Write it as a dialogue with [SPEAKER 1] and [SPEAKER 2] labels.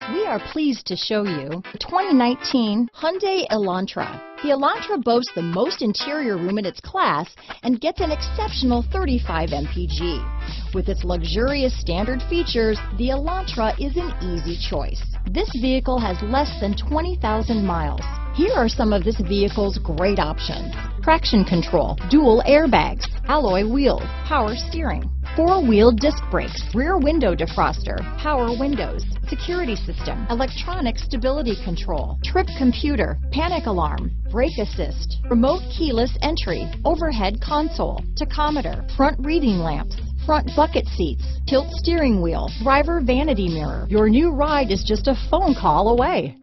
[SPEAKER 1] We are pleased to show you the 2019 Hyundai Elantra. The Elantra boasts the most interior room in its class and gets an exceptional 35 mpg. With its luxurious standard features, the Elantra is an easy choice. This vehicle has less than 20,000 miles. Here are some of this vehicle's great options: traction control, dual airbags, alloy wheels, power steering, four-wheel disc brakes, rear window defroster, power windows, security system, electronic stability control, trip computer, panic alarm, brake assist, remote keyless entry, overhead console, tachometer, front reading lamps, front bucket seats, tilt steering wheel, driver vanity mirror. Your new ride is just a phone call away.